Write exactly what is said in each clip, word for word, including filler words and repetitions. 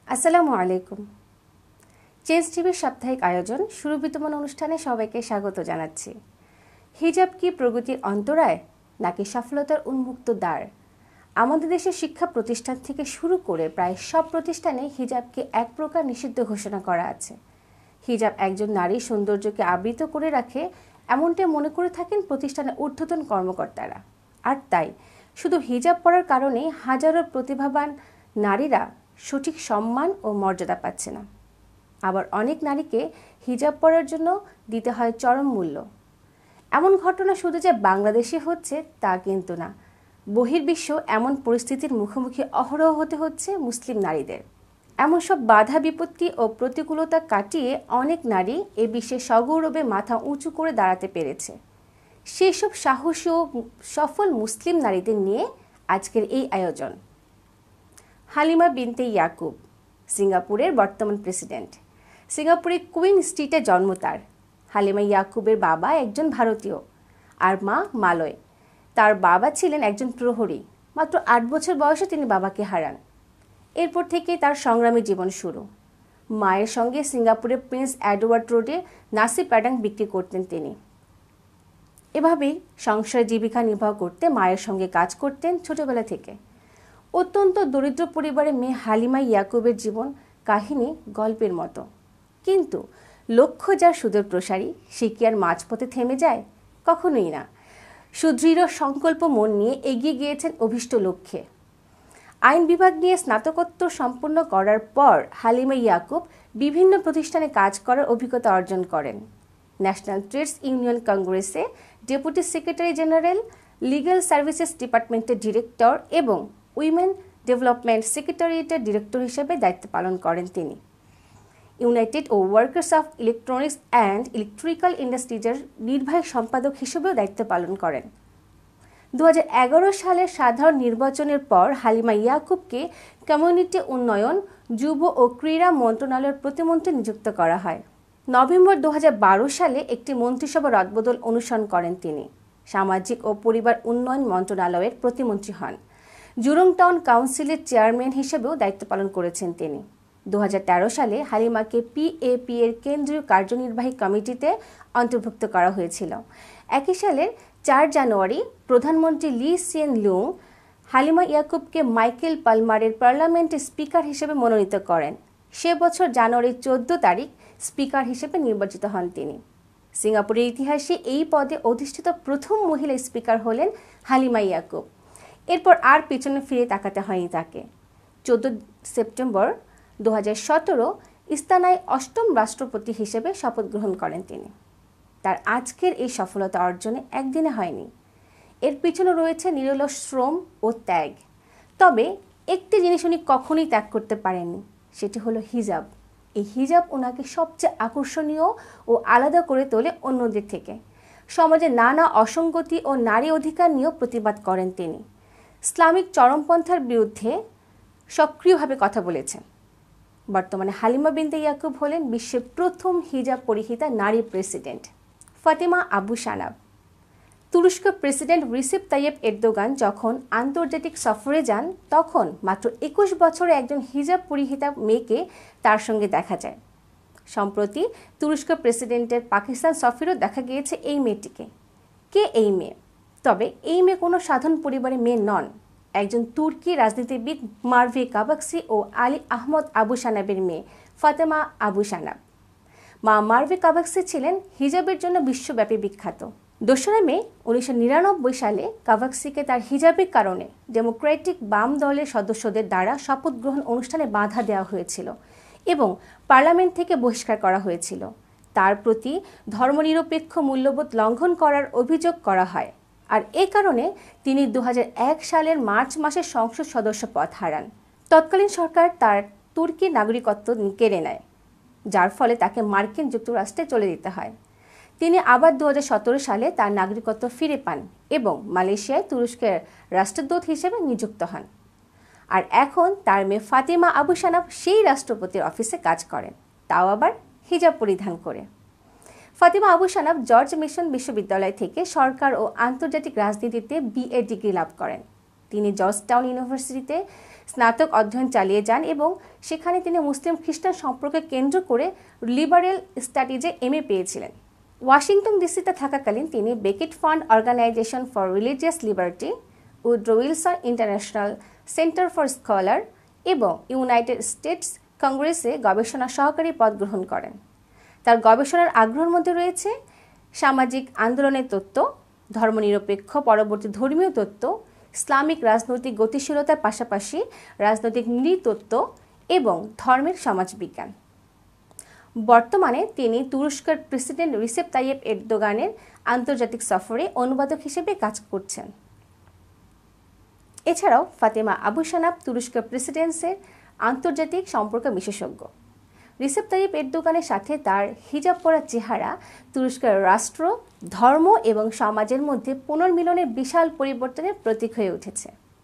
আসসালামু আলাইকুম। চেঞ্জ টিভির সাপ্তাহিক আয়োজন শুরু বিদ্যমান অনুষ্ঠানে সবাইকে স্বাগত জানাচ্ছি। হিজাব কি প্রগতির অন্তরায় নাকি সফলতার উন্মুক্ত দ্বার? আমাদের দেশের শিক্ষা প্রতিষ্ঠান থেকে শুরু করে প্রায় সব প্রতিষ্ঠানে হিজাবকে এক প্রকার নিষিদ্ধ ঘোষণা করা আছে। হিজাব একজন নারীর সৌন্দর্যকে আবৃত করে রাখে এমনটাই মনে করে থাকেন প্রতিষ্ঠানের ঊর্ধ্বতন কর্মকর্তারা। আর তাই শুধু হিজাব পরার কারণে হাজারো প্রতিভাবান নারীরা সঠিক সম্মান ও মর্যাদা পাচ্ছে না। আবার অনেক নারীকে হিজাব পরার জন্য দিতে হয় চরম মূল্য। এমন ঘটনা শুধু যে বাংলাদেশে হচ্ছে তা কিন্তু না, বহির্বিশ্ব এমন পরিস্থিতির মুখোমুখি অহরহ হতে হচ্ছে মুসলিম নারীদের। এমন সব বাধা বিপত্তি ও প্রতিকূলতা কাটিয়ে অনেক নারী এ বিশ্বে সগৌরবে মাথা উঁচু করে দাঁড়াতে পেরেছে। সেসব সাহসী ও সফল মুসলিম নারীদের নিয়ে আজকের এই আয়োজন। হালিমা বিনতে ইয়াকুব সিঙ্গাপুরের বর্তমান প্রেসিডেন্ট। সিঙ্গাপুরের কুইন স্ট্রিটে জন্ম তার। হালিমা ইয়াকুবের বাবা একজন ভারতীয় আর মা মালয়। তার বাবা ছিলেন একজন প্রহরী। মাত্র আট বছর বয়সে তিনি বাবাকে হারান। এরপর থেকে তার সংগ্রামী জীবন শুরু। মায়ের সঙ্গে সিঙ্গাপুরের প্রিন্স এডওয়ার্ড রোডে নাসি প্যাডাং বিক্রি করতেন তিনি। এভাবেই সংসার জীবিকা নির্বাহ করতে মায়ের সঙ্গে কাজ করতেন ছোটবেলা থেকে। অত্যন্ত দরিদ্র পরিবারের মেয়ে হালিমা ইয়াকুবের জীবন কাহিনী গল্পের মতো। কিন্তু লক্ষ্য যার সুদূর প্রসারী, সে কি আর মাঝপথে থেমে যায়? কখনোই না। সুদৃঢ় সংকল্প মন নিয়ে এগিয়ে গিয়েছেন অভীষ্ট লক্ষ্যে। আইন বিভাগ নিয়ে স্নাতকোত্তর সম্পন্ন করার পর হালিমা ইয়াকুব বিভিন্ন প্রতিষ্ঠানে কাজ করার অভিজ্ঞতা অর্জন করেন। ন্যাশনাল ট্রেডস ইউনিয়ন কংগ্রেসে deputy secretary general, legal services ডিপার্টমেন্টের ডিরেক্টর এবং উইমেন ডেভেলপমেন্ট সেক্রেটারিয়েটের ডিরেক্টর হিসেবে দায়িত্ব পালন করেন তিনি। ইউনাইটেড ও workers of electronics and electrical ইন্ডাস্ট্রিজের নির্বাহী সম্পাদক হিসেবেও দায়িত্ব পালন করেন। দু হাজার এগারো সালের সাধারণ নির্বাচনের পর হালিমা ইয়াকুবকে কমিউনিটি উন্নয়ন, যুব ও ক্রীড়া মন্ত্রণালয়ের প্রতিমন্ত্রী নিযুক্ত করা হয়। নভেম্বর দু হাজার বারো সালে একটি মন্ত্রিসভা রদবদল অনুসরণ করেন তিনি। সামাজিক ও পরিবার উন্নয়ন মন্ত্রণালয়ের প্রতিমন্ত্রী হন। জুরং টাউন কাউন্সিলের চেয়ারম্যান হিসেবেও দায়িত্ব পালন করেছেন তিনি। দু হাজার তেরো সালে হালিমাকে পিএপি এর কেন্দ্রীয় কার্যনির্বাহী কমিটিতে অন্তর্ভুক্ত করা হয়েছিল। একই সালের চার জানুয়ারি প্রধানমন্ত্রী লি সিয়েন লুং হালিমা ইয়াকুবকে মাইকেল পালমারের পার্লামেন্টের স্পিকার হিসেবে মনোনীত করেন। সে বছর জানুয়ারির চোদ্দ তারিখ স্পিকার হিসেবে নির্বাচিত হন তিনি। সিঙ্গাপুরের ইতিহাসে এই পদে অধিষ্ঠিত প্রথম মহিলা স্পিকার হলেন হালিমা ইয়াকুব। এরপর আর পিছনে ফিরে তাকাতে হয়নি তাকে। চোদ্দ সেপ্টেম্বর দু হাজার সতেরো ইস্তানায় অষ্টম রাষ্ট্রপতি হিসেবে শপথ গ্রহণ করেন তিনি। তার আজকের এই সফলতা অর্জনে একদিনে হয়নি। এর পিছনে রয়েছে নিরলস শ্রম ও ত্যাগ। তবে একটি জিনিস উনি কখনোই ত্যাগ করতে পারেননি, সেটি হলো হিজাব। এই হিজাব ওনাকে সবচেয়ে আকর্ষণীয় ও আলাদা করে তোলে অন্যদের থেকে। সমাজে নানা অসঙ্গতি ও নারী অধিকার নিয়েও প্রতিবাদ করেন তিনি। ইসলামিক চরমপন্থার বিরুদ্ধে সক্রিয়ভাবে কথা বলেছেন। বর্তমানে হালিমা বিনতে ইয়াকুব হলেন বিশ্বের প্রথম হিজাব পরিহিতা নারী প্রেসিডেন্ট। ফাতেমা আবু সানাব। তুরস্ক প্রেসিডেন্ট রিসেপ তাইয়েপ এরদোগান যখন আন্তর্জাতিক সফরে যান তখন মাত্র একুশ বছরে একজন হিজাব পরিহিতা মেয়েকে তার সঙ্গে দেখা যায়। সম্প্রতি তুরস্ক প্রেসিডেন্টের পাকিস্তান সফরেও দেখা গিয়েছে এই মেয়েটিকে। কে এই মেয়ে? তবে এই মেয়ে কোনো সাধারণ পরিবারের মেয়ে নন। একজন তুর্কি রাজনীতিবিদ মার্ভে কাবাক্সি ও আলী আহমদ আবু সানাবের মেয়ে ফাতেমা আবু সানাব। মা মার্ভে কাবাক্সি ছিলেন হিজাবের জন্য বিশ্বব্যাপী বিখ্যাত। দোসরা মে উনিশশো নিরানব্বই সালে কাবাক্সিকে তার হিজাবের কারণে ডেমোক্রেটিক বাম দলের সদস্যদের দ্বারা শপথ গ্রহণ অনুষ্ঠানে বাধা দেওয়া হয়েছিল এবং পার্লামেন্ট থেকে বহিষ্কার করা হয়েছিল। তার প্রতি ধর্মনিরপেক্ষ মূল্যবোধ লঙ্ঘন করার অভিযোগ করা হয়। আর এ কারণে তিনি দু হাজার এক সালের মার্চ মাসে সংসদ সদস্য পদ হারান। তৎকালীন সরকার তার তুর্কি নাগরিকত্ব কেড়ে নেয়, যার ফলে তাকে মার্কিন যুক্তরাষ্ট্রে চলে যেতে হয়। তিনি আবার দু হাজার সতেরো সালে তার নাগরিকত্ব ফিরে পান এবং মালয়েশিয়ায় তুরস্কের রাষ্ট্রদূত হিসেবে নিযুক্ত হন। আর এখন তার মেয়ে ফাতেমা আবু সানাব সেই রাষ্ট্রপতির অফিসে কাজ করেন, তাও আবার হিজাব পরিধান করে। Fatima Abu Sanab George Mason বিশ্ববিদ্যালয় থেকে সরকার ও আন্তর্জাতিক রাজনীতিতে বিএ ডিগ্রি লাভ করেন। তিনি জর্জটাউন ইউনিভার্সিটিতে স্নাতক অধ্যয়ন চালিয়ে যান এবং সেখানে তিনি মুসলিম খ্রিস্টান সম্পর্কে কেন্দ্র করে লিবারেল স্টাডিজে এমএ পেয়েছিলেন। ওয়াশিংটন ডিসিতে থাকাকালীন তিনি Beckett Fund organisation for religious liberty, Woodrow Wilson International Center for Scholar এবং ইউনাইটেড স্টেটস কংগ্রেসে গবেষণা সহকারী পদ গ্রহণ করেন। তার গবেষণার আগ্রহের মধ্যে রয়েছে সামাজিক আন্দোলনের তত্ত্ব, ধর্মনিরপেক্ষ পরবর্তী ধর্মীয় তত্ত্ব, ইসলামিক রাজনৈতিক গতিশীলতার পাশাপাশি রাজনৈতিক নৃতত্ত্ব এবং ধর্মের সমাজবিজ্ঞান। বর্তমানে তিনি তুরস্কের প্রেসিডেন্ট রিসেপ তাইয়েপ এরদোগানের আন্তর্জাতিক সফরে অনুবাদক হিসেবে কাজ করছেন। এছাড়াও ফাতেমা আবু সানাব তুরস্কের প্রেসিডেন্সির আন্তর্জাতিক সম্পর্ক বিশেষজ্ঞ। রিসেপ তাইয়েপ এরদোগানের সাথে তার হিজাব পরা চেহারা তুরস্কের রাষ্ট্র, ধর্ম এবং সমাজের মধ্যে পুনর্মিলনের বিশাল পরিবর্তনের প্রতীক হয়ে উঠেছে।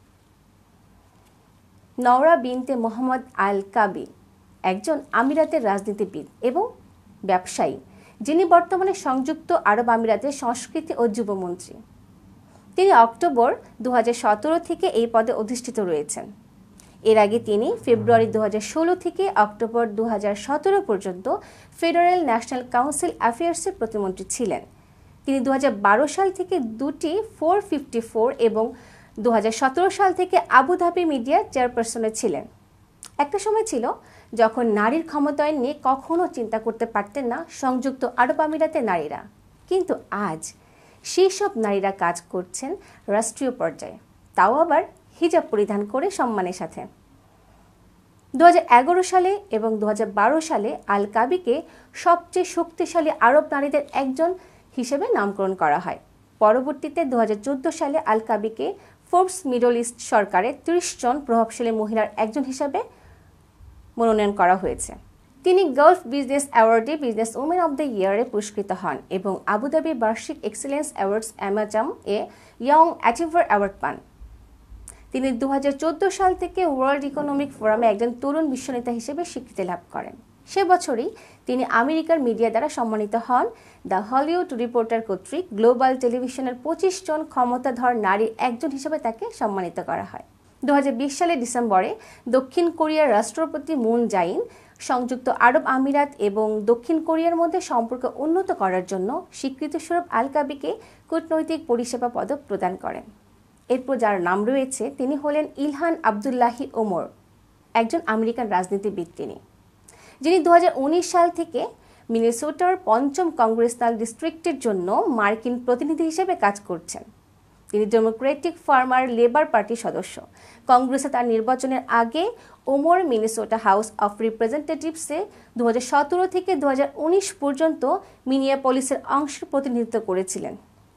নওরা বিনতে মোহাম্মদ আল কাবি একজন আমিরাতের রাজনীতিবিদ এবং ব্যবসায়ী, যিনি বর্তমানে সংযুক্ত আরব আমিরাতের সংস্কৃতি ও যুবমন্ত্রী। তিনি অক্টোবর দু হাজার সতেরো থেকে এই পদে অধিষ্ঠিত রয়েছেন। এর আগে তিনি ফেব্রুয়ারি দু হাজার ষোলো থেকে অক্টোবর দু হাজার সতেরো পর্যন্ত ফেডারেল ন্যাশনাল কাউন্সিল অ্যাফেয়ার্সের প্রতিমন্ত্রী ছিলেন। তিনি দু হাজার বারো সাল থেকে দুটি ফোর ফিফটি ফোর এবং দু হাজার সতেরো সাল থেকে আবুধাবি মিডিয়া চেয়ারপারসনে ছিলেন। একটা সময় ছিল যখন নারীর ক্ষমতায়ন নিয়ে কখনো চিন্তা করতে পারতেন না সংযুক্ত আরব আমিরাতের নারীরা, কিন্তু আজ সেই সব নারীরা কাজ করছেন রাষ্ট্রীয় পর্যায়ে, তাও আবার হিজাব পরিধান করে সম্মানের সাথে। দু হাজার এগারো সালে এবং দু হাজার বারো সালে আল কাবিকে সবচেয়ে শক্তিশালী আরব নারীদের একজন হিসেবে নামকরণ করা হয়। পরবর্তীতে দু হাজার চোদ্দো সালে আল কাবিকে ফোর্বস মিডল ইস্ট সরকারের ত্রিশ জন প্রভাবশালী মহিলার একজন হিসাবে মনোনয়ন করা হয়েছে। তিনি গালফ বিজনেস অ্যাওয়ার্ডে বিজনেস উমেন অব দ্য ইয়ারে পুরস্কৃত হন এবং আবুধাবি বার্ষিক এক্সেলেন্স অ্যাওয়ার্ডস অ্যামাজাম এ ইয়ং অ্যাচিভার অ্যাওয়ার্ড পান। তিনি দু হাজার চোদ্দো সাল থেকে ওয়ার্ল্ড ইকোনমিক ফোরামে একজন তরুণ বিশ্বনেতা হিসেবে স্বীকৃতি লাভ করেন। সে বছরই তিনি আমেরিকার মিডিয়া দ্বারা সম্মানিত হন। দ্য হলিউড রিপোর্টার কর্তৃক গ্লোবাল টেলিভিশনের পঁচিশ জন ক্ষমতাধর নারীর একজন হিসেবে তাকে সম্মানিত করা হয়। দু হাজার বিশ সালের ডিসেম্বরে দক্ষিণ কোরিয়ার রাষ্ট্রপতি মুন জাইন সংযুক্ত আরব আমিরাত এবং দক্ষিণ কোরিয়ার মধ্যে সম্পর্ক উন্নত করার জন্য স্বীকৃতিস্বরূপ আল কাবিকে কূটনৈতিক পরিষেবা পদক প্রদান করেন। এরপর যার নাম রয়েছে তিনি হলেন ইলহান আবদুল্লাহি ওমর, একজন আমেরিকান রাজনীতিবিদ তিনি, যিনি দু হাজার উনিশ সাল থেকে মিনেসোটার পঞ্চম কংগ্রেসনাল ডিস্ট্রিক্টের জন্য মার্কিন প্রতিনিধি হিসেবে কাজ করছেন। তিনি ডেমোক্রেটিক ফার্মার লেবার পার্টির সদস্য। কংগ্রেসে তার নির্বাচনের আগে ওমর মিনেসোটা হাউস অফ রিপ্রেজেন্টেটিভসে দু হাজার সতেরো থেকে দু হাজার উনিশ পর্যন্ত মিনিয়াপলিসের অংশের প্রতিনিধিত্ব করেছিলেন।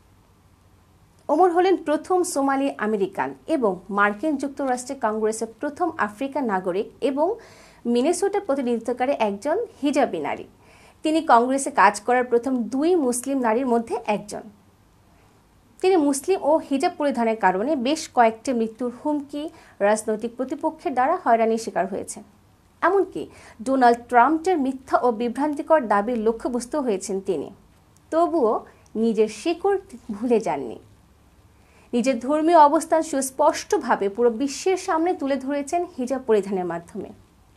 ওমর হলেন প্রথম সোমালি আমেরিকান এবং মার্কিন যুক্তরাষ্ট্রের কংগ্রেসের প্রথম আফ্রিকান নাগরিক এবং মিনেসোটা প্রতিনিধিত্বকারী একজন হিজাবি নারী। তিনি কংগ্রেসে কাজ করার প্রথম দুই মুসলিম নারীর মধ্যে একজন। তিনি মুসলিম ও হিজাব পরিধানের কারণে বেশ কয়েকটি মৃত্যুর হুমকি, রাজনৈতিক প্রতিপক্ষের দ্বারা হয়রানির শিকার হয়েছেন। এমনকি ডোনাল্ড ট্রাম্পের মিথ্যা ও বিভ্রান্তিকর দাবির লক্ষ্যবস্তু হয়েছেন তিনি। তবুও নিজের শিকড় ভুলে যাননি। নিজের ধর্মীয় অবস্থান সুস্পষ্টভাবে পুরো বিশ্বের সামনে তুলে ধরেছেন হিজাব পরিধানের মাধ্যমে।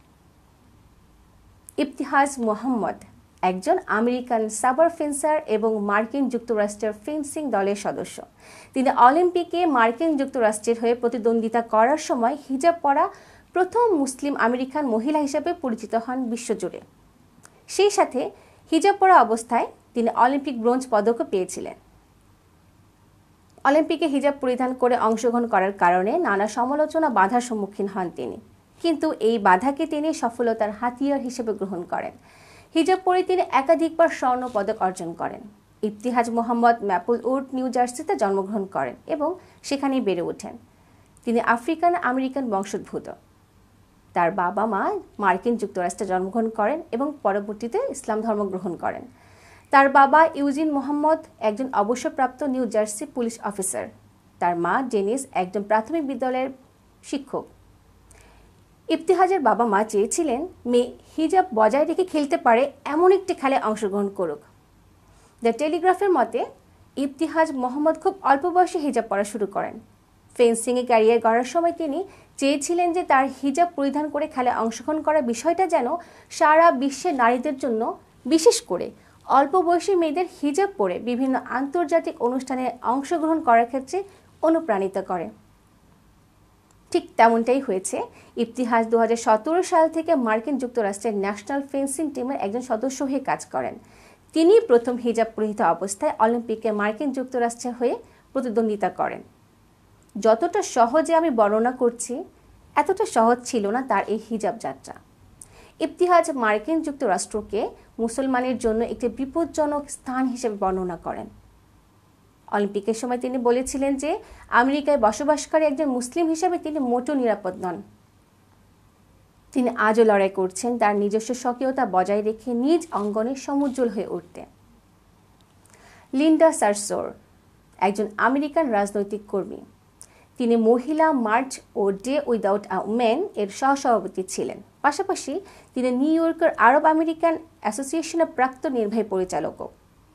ইবতিহাজ মোহাম্মদ একজন আমেরিকান সাবার ফেন্সার এবং মার্কিন যুক্তরাষ্ট্রের ফেন্সিং দলের সদস্য। তিনি অলিম্পিকে মার্কিন যুক্তরাষ্ট্রের হয়ে প্রতিদ্বন্দ্বিতা করার সময় হিজাব পরা প্রথম মুসলিম আমেরিকান মহিলা হিসেবে পরিচিত হন বিশ্বজুড়ে। সেই সাথে হিজাব পরা অবস্থায় তিনি অলিম্পিক ব্রোঞ্জ পদকও পেয়েছিলেন। অলিম্পিকে হিজাব পরিধান করে অংশগ্রহণ করার কারণে নানা সমালোচনা বাধার সম্মুখীন হন তিনি, কিন্তু এই বাধাকে তিনি সফলতার হাতিয়ার হিসেবে গ্রহণ করেন। হিজাব পরে তিনি একাধিকবার স্বর্ণ পদক অর্জন করেন। Ibtihaj Muhammad Maplewood New জার্সিতে জন্মগ্রহণ করেন এবং সেখানেই বেড়ে ওঠেন। তিনি আফ্রিকান আমেরিকান বংশোদ্ভূত। তার বাবা মা মার্কিন যুক্তরাষ্ট্রে জন্মগ্রহণ করেন এবং পরবর্তীতে ইসলাম ধর্ম গ্রহণ করেন। তার বাবা ইউজিন মোহাম্মদ একজন অবসরপ্রাপ্ত নিউ জার্সি পুলিশ অফিসার। তার মা ডেনিস একজন প্রাথমিক বিদ্যালয়ের শিক্ষক। ইবতিহাজের বাবা মা চেয়েছিলেন মেয়ে হিজাব বজায় রেখে খেলতে পারে এমন একটি খেলায় অংশগ্রহণ করুক। দ্য টেলিগ্রাফের মতে ইবতিহাজ মোহাম্মদ খুব অল্প বয়সে হিজাব পরা শুরু করেন। ফেন্সিংয়ে ক্যারিয়ার গড়ার সময় তিনি চেয়েছিলেন যে তার হিজাব পরিধান করে খেলায় অংশগ্রহণ করার বিষয়টা যেন সারা বিশ্বের নারীদের জন্য, বিশেষ করে অল্প বয়সী মেয়েদের হিজাব পরে বিভিন্ন আন্তর্জাতিক অনুষ্ঠানে অংশগ্রহণ করার ক্ষেত্রে অনুপ্রাণিত করে। ঠিক তেমনটাই হয়েছে। ইফতিহাজ দু হাজার সতেরো সাল থেকে মার্কিন যুক্তরাষ্ট্রের ন্যাশনাল ফেন্সিং টিমের একজন সদস্য হয়ে কাজ করেন। তিনি প্রথম হিজাব পরিহিত অবস্থায় অলিম্পিকে মার্কিন যুক্তরাষ্ট্রের হয়ে প্রতিদ্বন্দ্বিতা করেন। যতটা সহজে আমি বর্ণনা করছি, এতটা সহজ ছিল না তার এই হিজাব যাত্রা। ইফতিহাজ মার্কিন যুক্তরাষ্ট্রকে মুসলমানের জন্য একটি বিপজ্জনক স্থান হিসেবে বর্ণনা করেন। অলিম্পিকের সময় তিনি বলেছিলেন যে আমেরিকায় বসবাসকারী একজন মুসলিম হিসেবে তিনি মোটেও নিরাপদ নন। তিনি আজও লড়াই করছেন তার নিজস্ব স্বকীয়তা বজায় রেখে নিজ অঙ্গনে সমুজ্জ্বল হয়ে উঠতে। লিন্ডা সারসোর একজন আমেরিকান রাজনৈতিক কর্মী। তিনি মহিলা মার্চ ও ডে উইদাউট আ উমেন এর সহসভাপতি ছিলেন। পাশাপাশি তিনি নিউ ইয়র্কের আরব আমেরিকান অ্যাসোসিয়েশনের প্রাক্তন নির্বাহী পরিচালকও।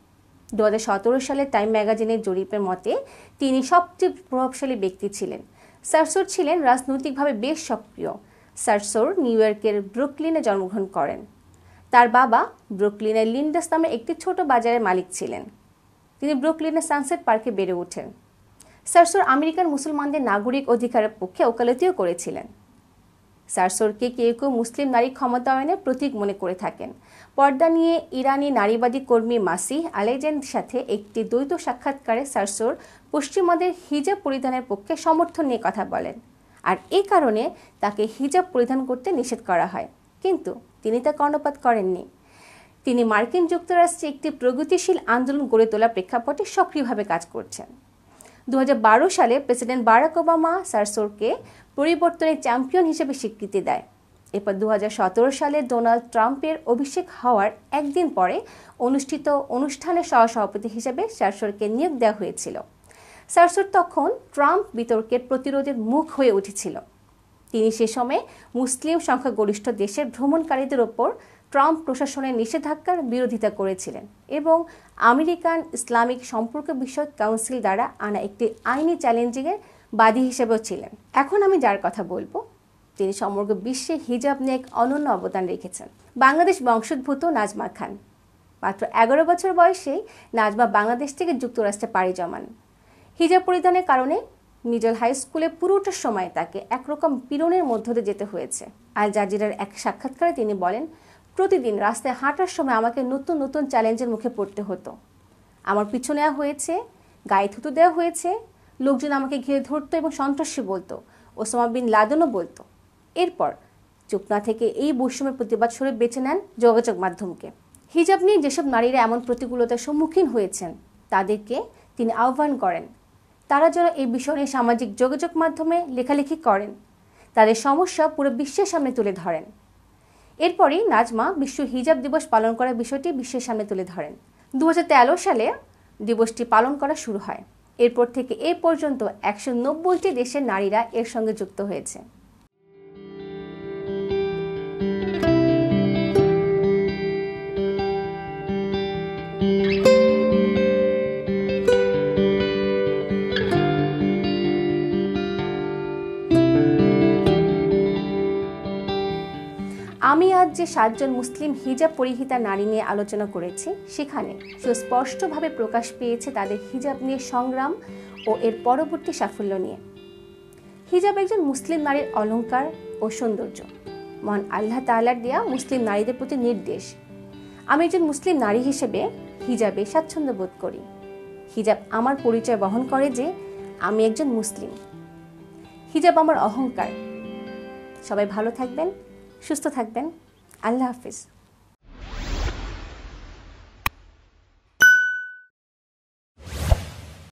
দু হাজার সতেরো সালে টাইম ম্যাগাজিনের জরিপের মতে তিনি সবচেয়ে প্রভাবশালী ব্যক্তি ছিলেন। সারসোর ছিলেন রাজনৈতিকভাবে বেশ সক্রিয়। সারসোর নিউ ইয়র্কের ব্রুকলিনে জন্মগ্রহণ করেন। তার বাবা ব্রুকলিনের লিন্ডাস নামে একটি ছোট বাজারের মালিক ছিলেন। তিনি ব্রুকলিনের সানসেট পার্কে বেড়ে ওঠেন। সারসোর আমেরিকান মুসলমানদের নাগরিক অধিকারের পক্ষে ওকালতিও করেছিলেন। সারসোরকে কেউ কেউ মুসলিম নারী ক্ষমতায়নের প্রতীক মনে করে থাকেন। পর্দা নিয়ে ইরানি নারীবাদী কর্মী মাসিহ আলেজেন্দের সাথে একটি দ্বৈত সাক্ষাৎকারে সারসোর পশ্চিমাদের হিজাব পরিধানের পক্ষে সমর্থন নিয়ে কথা বলেন, আর এই কারণে তাকে হিজাব পরিধান করতে নিষেধ করা হয়। কিন্তু তিনি তা কর্ণপাত করেননি। তিনি মার্কিন যুক্তরাষ্ট্রে একটি প্রগতিশীল আন্দোলন গড়ে তোলার প্রেক্ষাপটে সক্রিয়ভাবে কাজ করছেন। দু হাজার বারো সালে প্রেসিডেন্ট বারাক ওবামা সারসোরকে পরিবর্তনের চ্যাম্পিয়ন হিসেবে স্বীকৃতি দেয়। এরপর দু হাজার সতেরো সালে ডোনাল্ড ট্রাম্পের অভিষেক হওয়ার একদিন পরে অনুষ্ঠিত অনুষ্ঠানের সহসভাপতি হিসেবে সারসোরকে নিয়োগ দেওয়া হয়েছিল। সারসোর তখন ট্রাম্প বিতর্কের প্রতিরোধের মুখ হয়ে উঠেছিল। তিনি সে সময় মুসলিম সংখ্যাগরিষ্ঠ দেশের ভ্রমণকারীদের ওপর ট্রাম্প প্রশাসনের নিষেধাজ্ঞার বিরোধিতা করেছিলেন এবং আমেরিকান ইসলামিক সম্পর্ক বিষয়ক কাউন্সিল দ্বারা আনা একটি আইনি চ্যালেঞ্জিংয়ের বাদী হিসেবেও ছিলেন। এখন আমি যার কথা বলবো তিনি সমগ্র বিশ্বে হিজাব নিয়ে এক অনন্য অবদান রেখেছেন। বাংলাদেশ বংশোদ্ভূত নাজমা খান। মাত্র এগারো বছর বয়সেই নাজমা বাংলাদেশ থেকে যুক্তরাষ্ট্রে পাড়ি জমান। হিজাব পরিধানের কারণে মিডল হাই স্কুলে পুরোটা সময় তাকে একরকম পীড়নের মধ্য দিয়ে যেতে হয়েছে। আল জাজিরার এক সাক্ষাৎকারে তিনি বলেন, প্রতিদিন রাস্তায় হাঁটার সময় আমাকে নতুন নতুন চ্যালেঞ্জের মুখে পড়তে হতো। আমার পিছু নেওয়া হয়েছে, গায়ে থুতু দেওয়া হয়েছে, লোকজন আমাকে ঘিরে ধরতো এবং সন্ত্রাসী বলতো, ওসামা বিন লাদেনও বলতো। এরপর চুপ না থেকে এই বৈষম্যের প্রতিবাদ স্বরূপ বেছে নেন যোগাযোগ মাধ্যমকে। হিজাব নিয়ে যেসব নারীরা এমন প্রতিকূলতার সম্মুখীন হয়েছেন তাদেরকে তিনি আহ্বান করেন তারা যেন এই বিষয় নিয়ে সামাজিক যোগাযোগ মাধ্যমে লেখালেখি করেন, তাদের সমস্যা পুরো বিশ্বের সামনে তুলে ধরেন। এরপরই নাজমা বিশ্ব হিজাব দিবস পালন করার বিষয়টি বিশ্বের সামনে তুলে ধরেন। দু হাজার তেরো সালে দিবসটি পালন করা শুরু হয়। এরপর থেকে এ পর্যন্ত একশো নব্বইটি দেশের নারীরা এর সঙ্গে যুক্ত হয়েছে। আমি আজ যে সাতজন মুসলিম হিজাব পরিহিতা নারী নিয়ে আলোচনা করেছি সেখানে সুস্পষ্টভাবে প্রকাশ পেয়েছে তাদের হিজাব নিয়ে সংগ্রাম ও এর পরবর্তী সাফল্য নিয়ে। হিজাব একজন মুসলিম নারীর অলংকার ও সৌন্দর্য, মহান আল্লাহ তাআলার দেয়া মুসলিম নারীদের প্রতি নির্দেশ। আমি একজন মুসলিম নারী হিসেবে হিজাবে স্বাচ্ছন্দ্য বোধ করি। হিজাব আমার পরিচয় বহন করে যে আমি একজন মুসলিম। হিজাব আমার অহংকার। সবাই ভালো থাকবেন, সুস্থ থাকবেন। আল্লাহ হাফিজ।